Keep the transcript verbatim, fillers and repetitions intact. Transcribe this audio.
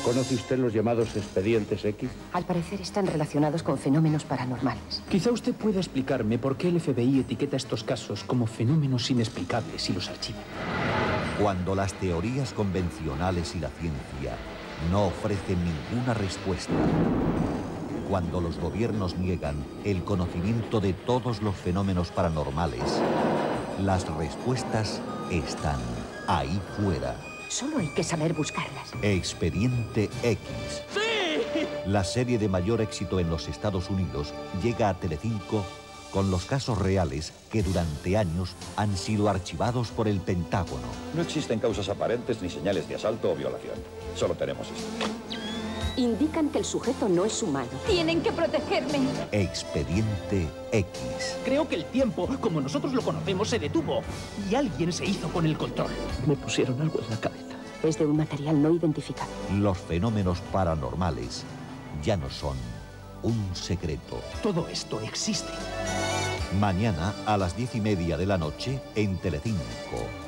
¿Conoce usted los llamados expedientes X? Al parecer están relacionados con fenómenos paranormales. Quizá usted pueda explicarme por qué el F B I etiqueta estos casos como fenómenos inexplicables y los archiva. Cuando las teorías convencionales y la ciencia no ofrecen ninguna respuesta. Cuando los gobiernos niegan el conocimiento de todos los fenómenos paranormales, las respuestas están ahí fuera. Solo hay que saber buscarlas. Expediente X. ¡Sí! La serie de mayor éxito en los Estados Unidos llega a Telecinco con los casos reales que durante años han sido archivados por el Pentágono. No existen causas aparentes ni señales de asalto o violación. Solo tenemos esto. Indican que el sujeto no es humano. Tienen que protegerme. Expediente X. Creo que el tiempo, como nosotros lo conocemos, se detuvo y alguien se hizo con el control. Me pusieron algo en la cabeza. Es de un material no identificado. Los fenómenos paranormales ya no son un secreto. Todo esto existe. Mañana a las diez y media de la noche en Telecinco.